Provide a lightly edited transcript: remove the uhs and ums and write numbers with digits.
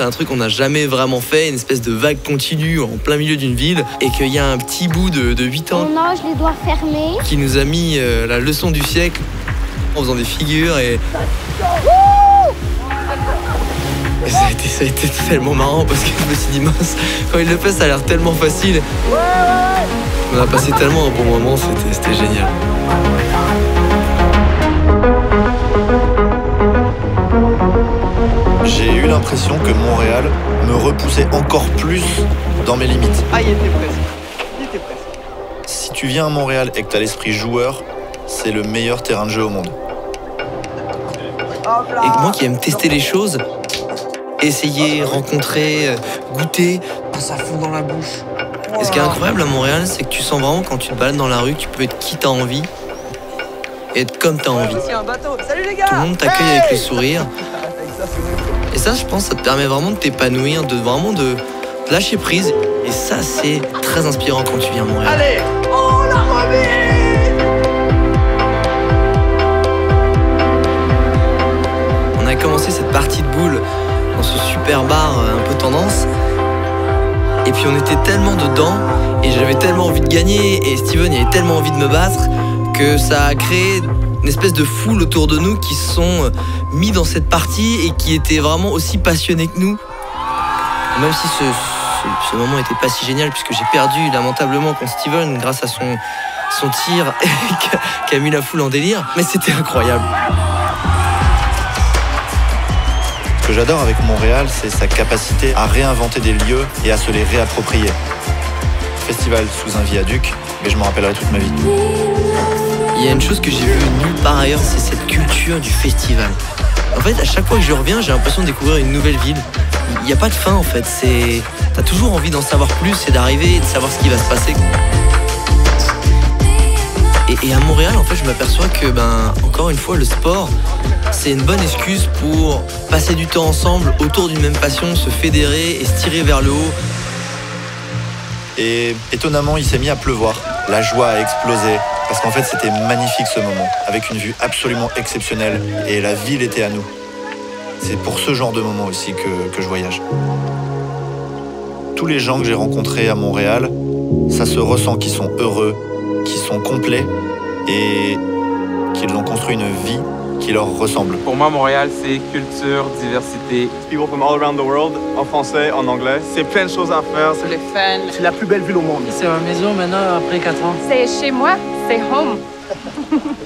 c'est un truc qu'on n'a jamais vraiment fait, une espèce de vague continue en plein milieu d'une ville, et qu'il y a un petit bout de 8 ans On nage les doigts fermés qui nous a mis la leçon du siècle en faisant des figures et ça a été tellement marrant parce que je me suis dit mince, quand il le fait ça a l'air tellement facile. On a passé tellement un bon moment, c'était génial. J'ai eu l'impression que Montréal me repoussait encore plus dans mes limites. Ah, il était presque. Il était presque. Si tu viens à Montréal et que tu as l'esprit joueur, c'est le meilleur terrain de jeu au monde. Et moi qui aime tester les choses, essayer, rencontrer, goûter, Ça fond dans la bouche. et ce qui est incroyable à Montréal, c'est que tu sens vraiment quand tu te balades dans la rue, tu peux être qui t'as envie et être comme t'as envie. Ici un bateau. Salut les gars. Tout le monde t'accueille avec le sourire. Et ça, je pense, ça te permet vraiment de t'épanouir, de lâcher prise. Et ça, c'est très inspirant quand tu viens à Montréal. Allez. Oh, la remise. On a commencé cette partie de boule dans ce super bar un peu tendance. Et puis on était tellement dedans et j'avais tellement envie de gagner et Steven il avait tellement envie de me battre que ça a créé une espèce de foule autour de nous qui se sont mis dans cette partie et qui étaient vraiment aussi passionnés que nous. Même si ce moment n'était pas si génial puisque j'ai perdu lamentablement contre Steven grâce à son tir qui a mis la foule en délire, mais c'était incroyable. Ce que j'adore avec Montréal, c'est sa capacité à réinventer des lieux et à se les réapproprier. Festival sous un viaduc, mais je m'en rappellerai toute ma vie. Il y a une chose que j'ai vue nulle part ailleurs, c'est cette culture du festival. En fait, à chaque fois que je reviens, j'ai l'impression de découvrir une nouvelle ville. Il n'y a pas de fin en fait, t'as toujours envie d'en savoir plus et d'arriver et de savoir ce qui va se passer. Et à Montréal, en fait, je m'aperçois que, encore une fois, le sport, c'est une bonne excuse pour passer du temps ensemble autour d'une même passion, se fédérer et se tirer vers le haut. Et étonnamment, il s'est mis à pleuvoir. La joie a explosé, parce qu'en fait, c'était magnifique ce moment, avec une vue absolument exceptionnelle, et la ville était à nous. C'est pour ce genre de moment aussi que je voyage. Tous les gens que j'ai rencontrés à Montréal, ça se ressent qu'ils sont heureux, qu'ils sont complets, et qu'ils ont construit une vie qui leur ressemble. Pour moi, Montréal, c'est culture, diversité. People from all around the world, en français, en anglais. C'est plein de choses à faire. C'est le fun. C'est la plus belle ville au monde. C'est ma maison maintenant après 4 ans. C'est chez moi, c'est home.